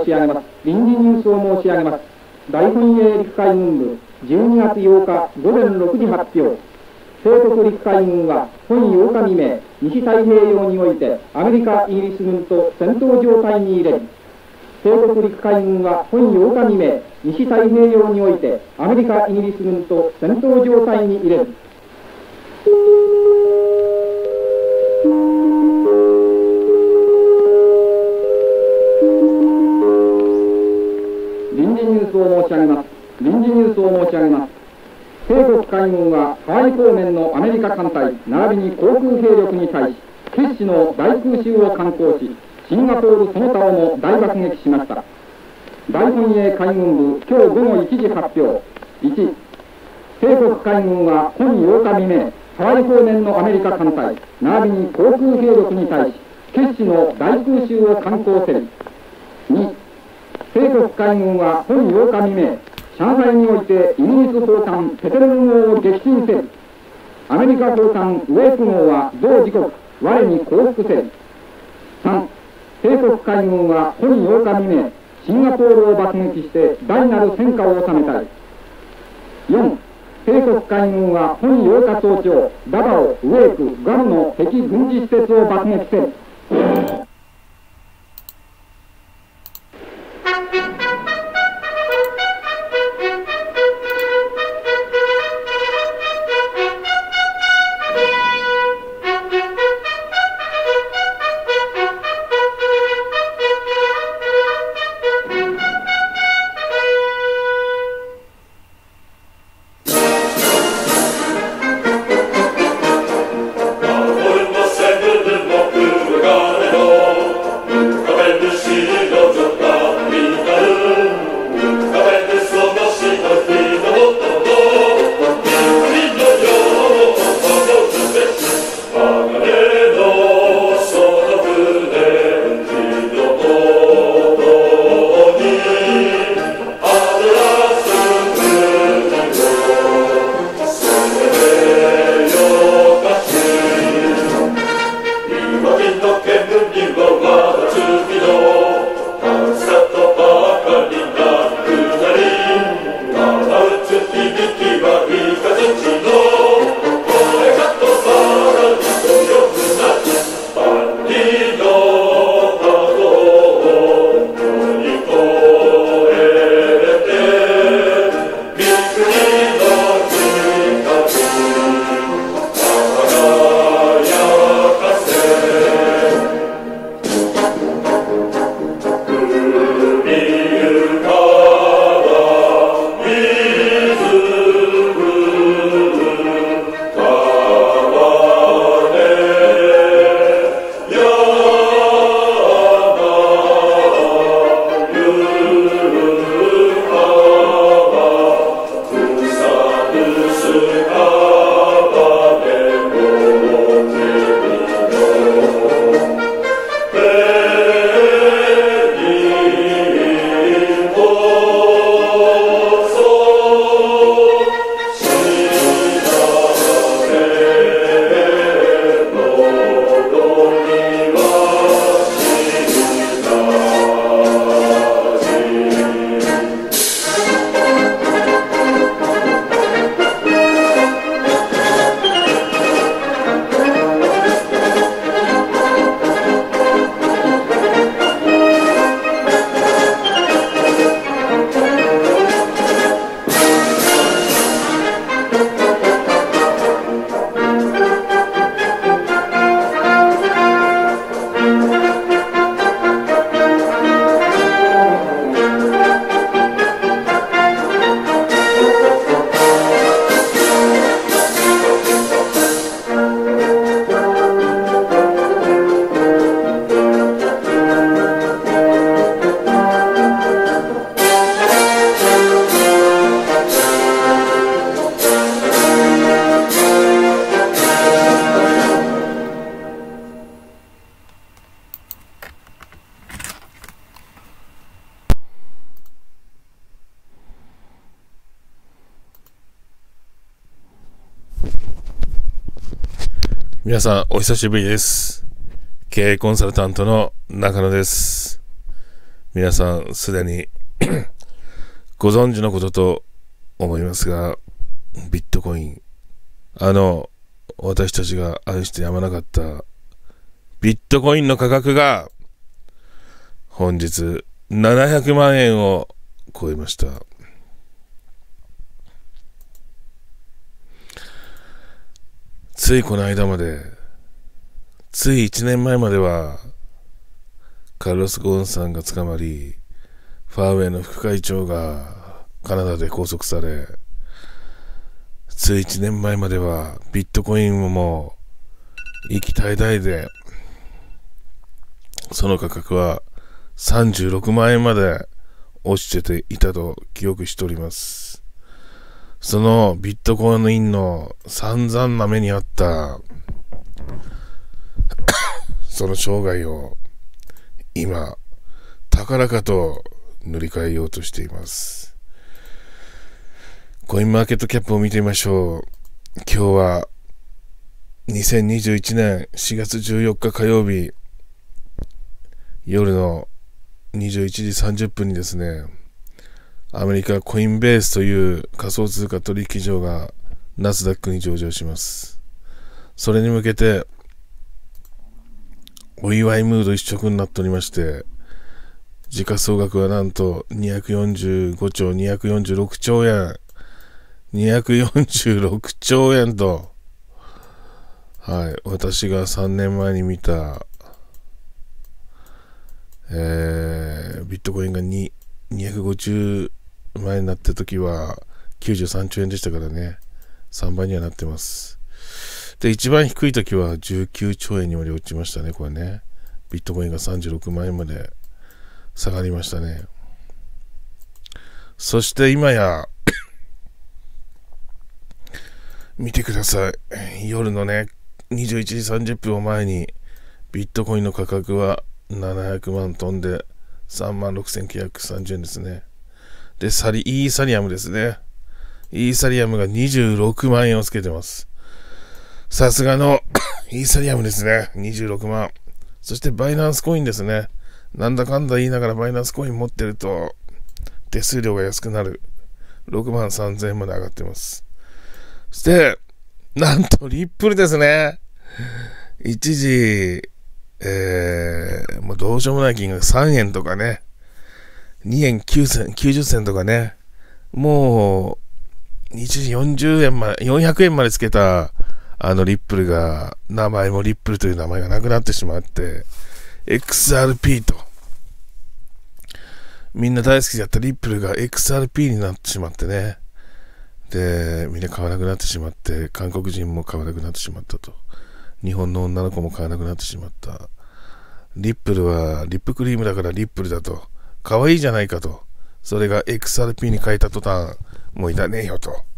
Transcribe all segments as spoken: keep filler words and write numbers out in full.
し上げます。臨時ニュースを申し上げます。大本営陸海軍部じゅうにがつようか午前ろくじ発表。西国陸海軍は本ようか未明、西太平洋においてアメリカ、イギリス軍と戦闘状態に入れる。西国陸海軍は本ようか未明、西太平洋においてアメリカ、イギリス軍と戦闘状態に入れる。臨時ニュースを申し上げます。臨時ニュースを申し上げます。西国海軍はハワイ方面のアメリカ艦隊並びに航空兵力に対し決死の大空襲を敢行し、シンガポールその他をも大爆撃しました。大本営海軍部今日午後いちじ発表。いち、西国海軍は本ようか未明、ハワイ方面のアメリカ艦隊並びに航空兵力に対し決死の大空襲を敢行せり。に、西国海軍は本ようか未明、上海においてイギリス砲艦ペテル号を撃沈せり。アメリカ砲艦ウェーク号は同時刻我に降伏せり。さん、西国海軍は本ようか未明、シンガポールを爆撃して大なる戦果を収めたい。よん、西国海軍は本ようか早朝、ダバオ、ウェーク、ガムの敵軍事施設を爆撃せり。 皆さんお久しぶりです。経営コンサルタントの中野です。 皆さんすでにご存知のことと思いますが、ビットコイン、あの私たちが愛してやまなかったビットコインの価格が本日ななひゃくまんえんを超えました。ついこの間まで、ついいちねんまえまではカルロス・ゴーンさんが捕まり、ファーウェイの副会長がカナダで拘束され、ついいちねんまえまではビットコインも息絶え絶えで、その価格はさんじゅうろくまんえんまで落ちていたと記憶しております。そのビットコインの散々な目にあったその生涯を今高らかと塗り替えようとしています。コインマーケットキャップを見てみましょう。今日はにせんにじゅういちねんしがつじゅうよっか火曜日夜のにじゅういちじさんじゅっぷんにですね、アメリカコインベースという仮想通貨取引所がナスダックに上場します。それに向けてお祝いムード一色になっておりまして、時価総額はなんとにひゃくよんじゅうごちょうにひゃくよんじゅうろくちょうえんにひゃくよんじゅうろくちょうえんと、はい、私がさんねんまえに見た、えー、ビットコインがにひゃくごじゅうまんえんになった時はきゅうじゅうさんちょうえんでしたからね、さんばいにはなってます。で、一番低い時はじゅうきゅうちょうえんにまで落ちましたね、これね。ビットコインがさんじゅうろくまんえんまで下がりましたね。そして今や見てください。夜のね、にじゅういちじさんじゅっぷんを前にビットコインの価格はななひゃくまん飛んでさんまんろくせんきゅうひゃくさんじゅうえんですね。で、サリ、イーサリアムですね。イーサリアムがにじゅうろくまんえんをつけてます。さすがのイーサリアムですね。にじゅうろくまん。そしてバイナンスコインですね。なんだかんだ言いながらバイナンスコイン持ってると手数料が安くなる。ろくまんさんぜんえんまで上がってます。そして、なんとリップルですね。一時、えー、もうどうしようもない金額さんえんとかね。にえんきゅうせん、きゅうじゅっせんとかね。もう、一時よんじゅうえんまで、よんひゃくえんまでつけた、あのリップルが、名前もリップルという名前がなくなってしまって、エックスアールピー と、みんな大好きだったリップルが エックスアールピー になってしまってね。で、みんな買わなくなってしまって、韓国人も買わなくなってしまったと。日本の女の子も買わなくなってしまった。リップルはリップクリームだからリップルだと。可愛いじゃないかと。それが エックスアールピー に変えた途端、もういらねえよと。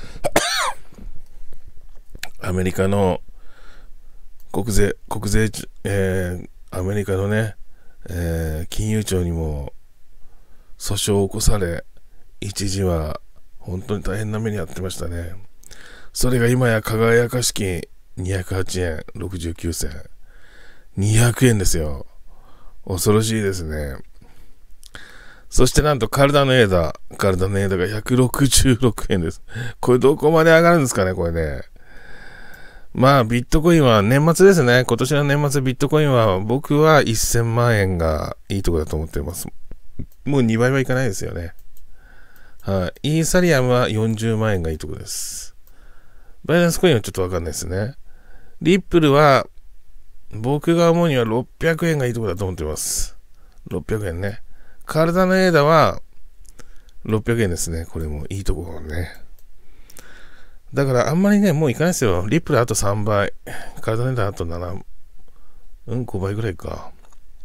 アメリカの国税、国税、えー、アメリカのね、えー、金融庁にも訴訟を起こされ、一時は本当に大変な目に遭ってましたね。それが今や輝かしきにひゃくはちえんろくじゅうきゅうせん。にひゃくえんですよ。恐ろしいですね。そしてなんとカルダノエーダ、カルダノエーダがひゃくろくじゅうろくえんです。これどこまで上がるんですかね、これね。まあビットコインは年末ですね。今年の年末ビットコインは僕はせんまんえんがいいところだと思っています。もうにばいはいかないですよね。はい。イーサリアムはよんじゅうまんえんがいいところです。バイナンスコインはちょっとわかんないですね。リップルは僕が思うにはろっぴゃくえんがいいところだと思っています。ろっぴゃくえんね。カルダノエーダはろっぴゃくえんですね。これもいいところね。だからあんまりね、もういかないですよ。リップルあとさんばい。カルダノエーダあとなな、うん、ごばいぐらいか。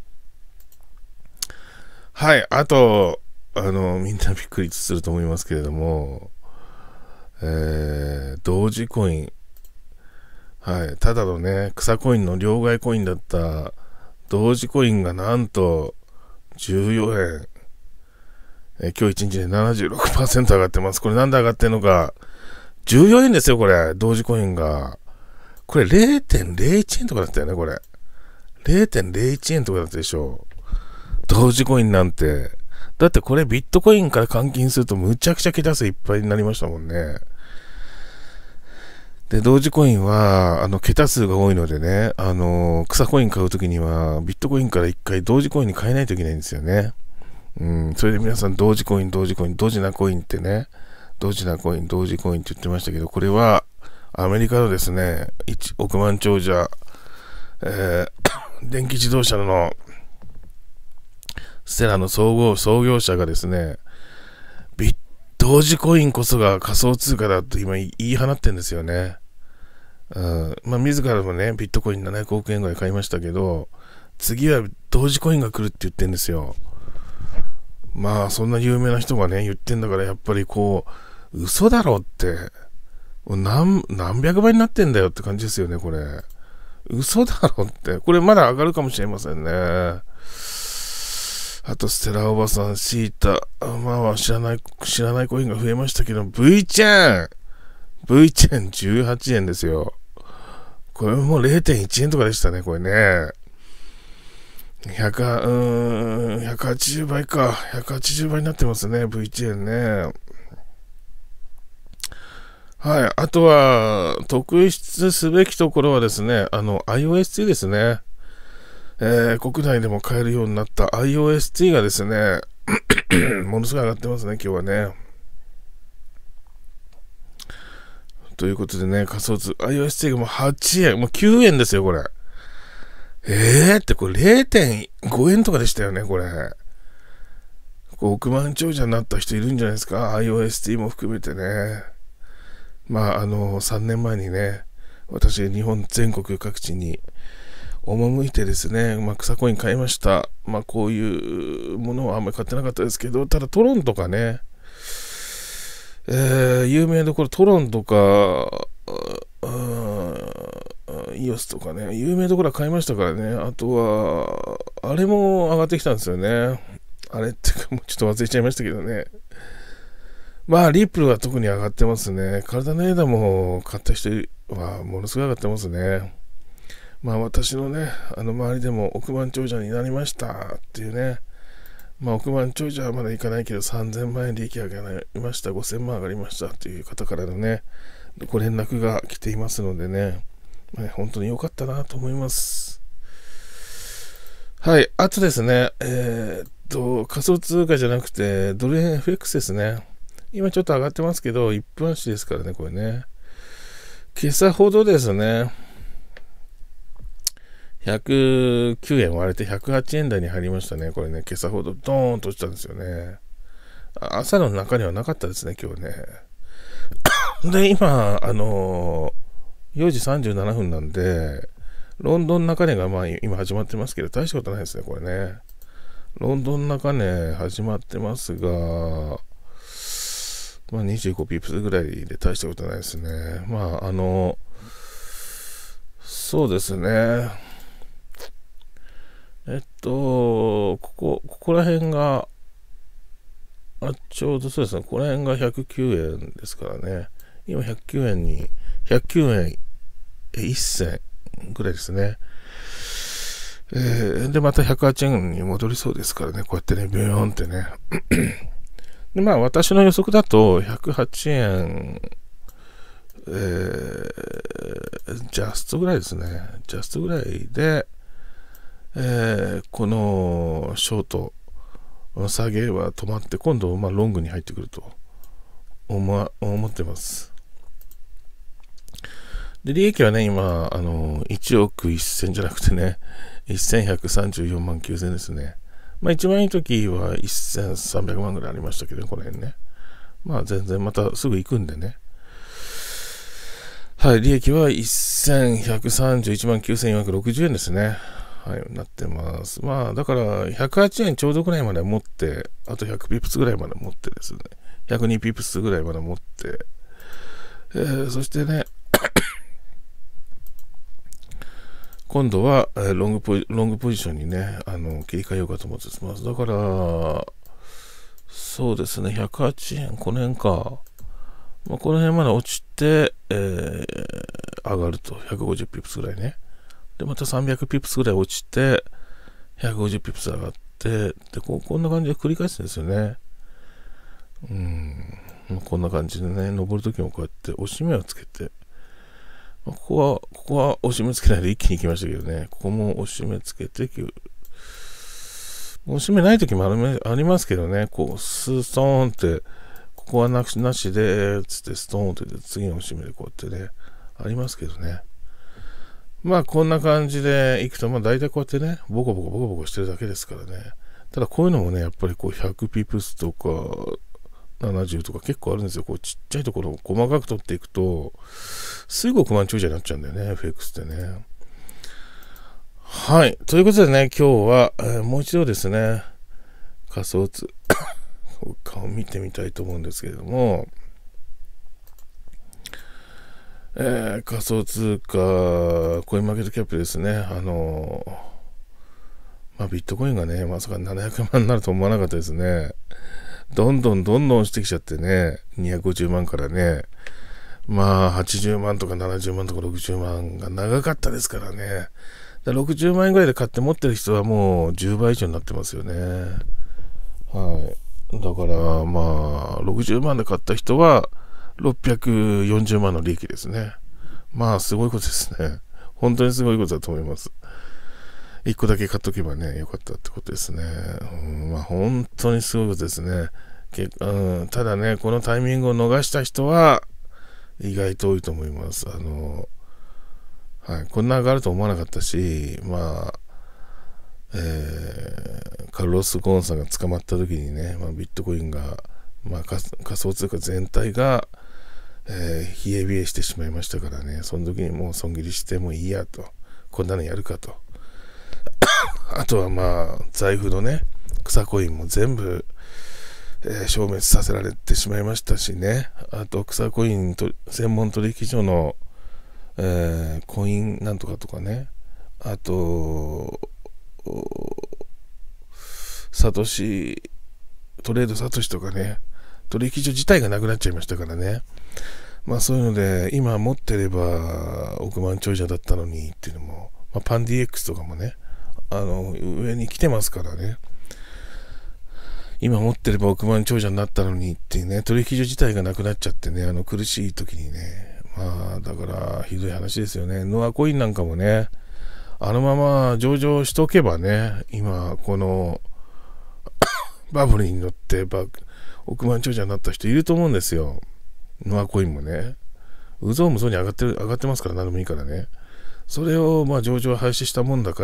はい。あと、あの、みんなびっくりすると思いますけれども、えー、同時コイン。はい。ただのね、草コインの両替コインだった同時コインがなんとじゅうよえん。えー、今日いちにちで ななじゅうろくパーセント 上がってます。これなんで上がってんのか。じゅうよえんですよ、これ。同時コインが。これ れいてんれいいちえんとかだったよね、これ。れいてんれいいちえんとかだったでしょ。 同時コインなんて。だってこれビットコインから換金するとむちゃくちゃ桁数いっぱいになりましたもんね。で、同時コインは、あの、桁数が多いのでね、あの、草コイン買うときには、ビットコインから一回同時コインに変えないといけないんですよね。うん、それで皆さん同時コイン、同時コイン、同時なコインってね、同時なコイン、同時コインって言ってましたけど、これはアメリカのですね、いちおくまん長者、えー、電気自動車のステラの総合、創業者がですね、ビッ同時コインこそが仮想通貨だと今言い放ってんですよね。うん、まあ自らもね、ビットコインななひゃくおくえんぐらい買いましたけど、次は同時コインが来るって言ってんですよ。まあそんな有名な人がね、言ってんだからやっぱりこう、嘘だろって、何、何百倍になってんだよって感じですよね、これ。嘘だろって。これまだ上がるかもしれませんね。あと、ステラおばさん、シータ、まあ知らない、知らないコインが増えましたけど、V チェーン !V チェーンじゅうはちえんですよ。これも れいてんいちえんとかでしたね、これね。ひゃく、うーん、ひゃくはちじゅうばいか。ひゃくはちじゅうばいになってますね、V チェーンね。はい。あとは、特筆すべきところはですね、あの、アイオーエスティー ですね。えー、国内でも買えるようになった アイオーエスティー がですね、ものすごい上がってますね、今日はね。ということでね、仮想通、アイオーエスティー がもうはちえん、もうきゅうえんですよ、これ。えーって、これ れいてんごえんとかでしたよね、これ。こう億万長者になった人いるんじゃないですか、アイオーエスティー も含めてね。まあ、あの、さんねんまえにね、私、日本全国各地に、赴いてですね、まあ、草コイン買いました。まあ、こういうものはあんまり買ってなかったですけど、ただトロンとかね、えー、有名どころトロンとか、イオスとかね、有名どころは買いましたからね。あとは、あれも上がってきたんですよね。あれってか、もうちょっと忘れちゃいましたけどね。まあ、リップルは特に上がってますね。体の枝も買った人はものすごい上がってますね。まあ私のね、あの周りでも億万長者になりましたっていうね、まあ億万長者はまだいかないけどさんぜんまんえん利益上がりました、ごせんまん上がりましたっていう方からのね、ご連絡が来ていますのでね、まあ、本当に良かったなと思います。はい、あとですね、えー、っと、仮想通貨じゃなくてドル円 エフエックス ですね。今ちょっと上がってますけど、いっぷん足ですからね、これね。今朝ほどですね、ひゃくきゅうえん割れてひゃくはちえん台に入りましたね。これね、今朝ほどドーンと落ちたんですよね。朝の中にはなかったですね、今日ね。で、今、あのー、よじさんじゅうななふんなんで、ロンドン中値がまあ今始まってますけど、大したことないですね、これね。ロンドン中値始まってますが、まあにじゅうごピップスぐらいで大したことないですね。まあ、あの、そうですね。えっと、ここ、ここら辺が、あ、ちょうどそうですね、ここら辺がひゃくきゅうえんですからね。今ひゃくきゅうえんに、ひゃくきゅうえんいっせんぐらいですね。えー、で、またひゃくはちえんに戻りそうですからね、こうやってね、ビヨーンってね。で、まあ、私の予測だと、ひゃくはちえん、えー、ジャストぐらいですね。ジャストぐらいで、えー、このショート、下げは止まって、今度、まあ、ロングに入ってくると思、思ってます。で、利益はね、今、あの、いちおくせんじゃなくてね、せんひゃくさんじゅうよんまんきゅうせんですね。まあ、一番いい時はせんさんびゃくまんぐらいありましたけど、この辺ね。まあ、全然またすぐ行くんでね。はい、利益はせんひゃくさんじゅういちまんきゅうせんよんひゃくろくじゅうえんですね。はい、なってます。まあ、だから、ひゃくはちえんちょうどぐらいまで持って、あとひゃくピップスぐらいまで持ってですね、ひゃくにピップスぐらいまで持って、えー、そしてね、今度は、えー、ロングポジ、ロングポジションにね、あの、切り替えようかと思ってます。だから、そうですね、ひゃくはちえん、この辺か。まあ、この辺まで落ちて、えー、上がると、ひゃくごじゅうピップスぐらいね。で、またさんびゃくピップスぐらい落ちて、ひゃくごじゅうピップス上がって、でこうこんな感じで繰り返すんですよね。うん、こんな感じでね、登るときもこうやって押し目をつけて、ここは、ここは押し目つけないで一気に行きましたけどね、ここも押し目つけて、押し目ないときもあるありますけどね、こう、スストーンって、ここはなしなしで、つってストーンって次の押し目でこうやってね、ありますけどね。まあこんな感じでいくと、まあ大体こうやってね、ボコボコボコボコしてるだけですからね。ただこういうのもね、やっぱりこうひゃくピプスとかななじゅうとか結構あるんですよ。こうちっちゃいところを細かく取っていくと、すぐ億万長者になっちゃうんだよね、エフエックス ってね。はい。ということでね、今日は、えー、もう一度ですね、仮想通貨を見てみたいと思うんですけれども、えー、仮想通貨、コインマーケットキャップですね。あのー、まあ、ビットコインがね、まさかななひゃくまんになると思わなかったですね。どんどんどんどん落ちてきちゃってね、にひゃくごじゅうまんからね、まあ、はちじゅうまんとかななじゅうまんとかろくじゅうまんが長かったですからね。だろくじゅうまんえんぐらいで買って持ってる人はもうじゅうばい以上になってますよね。はい。だから、まあ、ろくじゅうまんで買った人は、ろっぴゃくよんじゅうまんの利益ですね。まあ、すごいことですね。本当にすごいことだと思います。一個だけ買っとけばね、よかったってことですね。うん、まあ、本当にすごいことですね。けうん、ただね、このタイミングを逃した人は、意外と多いと思います。あの、はい、こんな上がると思わなかったし、まあ、えー、カルロス・ゴーンさんが捕まった時にね、まあ、ビットコインが、まあ、仮想通貨全体が、えー、冷え冷えしてしまいましたからね、その時にもう損切りしてもいいやと、こんなのやるかと。あとはまあ、財布のね、草コインも全部、えー、消滅させられてしまいましたしね、あと草コインと専門取引所の、えー、コインなんとかとかね、あと、サトシ、トレードサトシとかね、取引所自体がなくなっちゃいましたからね。まあそういうので、今持ってれば億万長者だったのにっていうのも、まあ、パン ディーエックス とかもね、あの、上に来てますからね。今持ってれば億万長者になったのにっていうね、取引所自体がなくなっちゃってね、あの苦しい時にね、まあだからひどい話ですよね。ノアコインなんかもね、あのまま上場しとけばね、今このバブルに乗って億万長者になった人いると思うんですよ。ノアコインもね、うぞうむぞうに上がってる、上がってますから、何でもいいからね。それをまあ上場廃止したもんだから、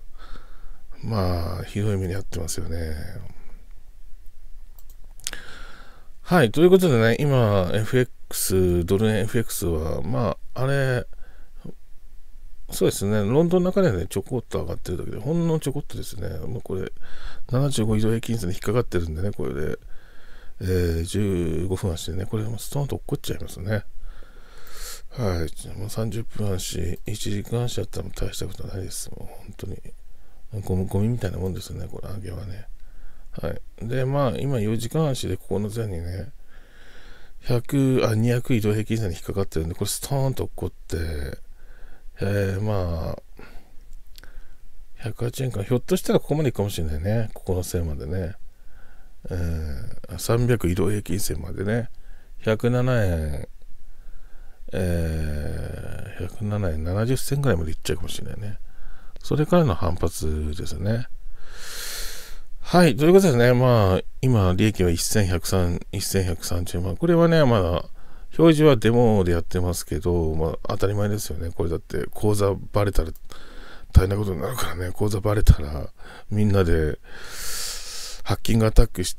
まあひどい目に遭ってますよね。はい、ということでね、今 エフエックス、ドル円 エフエックス は、まああれ、そうですね、ロンドンの中でね、ちょこっと上がってるだけで、ほんのちょこっとですね、もうこれ、ななじゅうご移動平均線で引っかかってるんでね、これで、えー、じゅうごふん足でね、これ、ストーンと落っこっちゃいますね。はい、もうさんじゅっぷん足、いちじかん足だったら大したことないです。もう本当に。ゴミ、ゴミみたいなもんですね、これ、上げはね。はい。で、まあ、今よじかん足でここの前にね、ひゃく、あ、にひゃく移動平均線に引っかかってるんで、これストーンと落っこって、えー、まあ、ひゃくはちえんか、ひょっとしたらここまでいくかもしれないね。ここの線までね。えー、さんびゃく移動平均線までね。ひゃくななえん、えー、ひゃくななえんななじゅっせんぐらいまでいっちゃうかもしれないね。それからの反発ですね。はい。ということでね、まあ、今、利益はせんひゃくさんじゅうまん。これはね、まだ、表示はデモでやってますけど、まあ、当たり前ですよね。これだって、口座バレたら大変なことになるからね。口座バレたら、みんなで、ハッキングアタックして、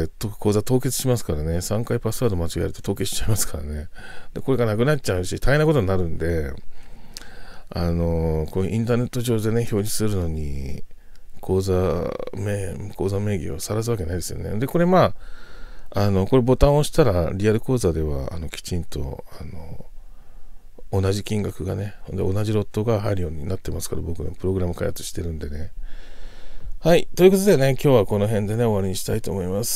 口座凍結しますからね。さんかいパスワード間違えると凍結しちゃいますからね。でこれがなくなっちゃうし、大変なことになるんで、あのー、こうインターネット上でね、表示するのに、口座名、口座名義を晒すわけないですよね。で、これまあ、あの、これボタンを押したら、リアル口座では、あの、きちんと、あの、同じ金額がね、で同じロットが入るようになってますから、僕のプログラム開発してるんでね。はい。ということでね、今日はこの辺でね、終わりにしたいと思います。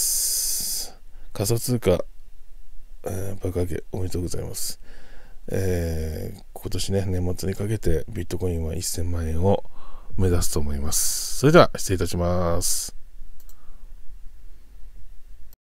仮想通貨、えー、爆上げおめでとうございます。えー、今年ね、年末にかけてビットコインはせんまんえんを目指すと思います。それでは、失礼いたします。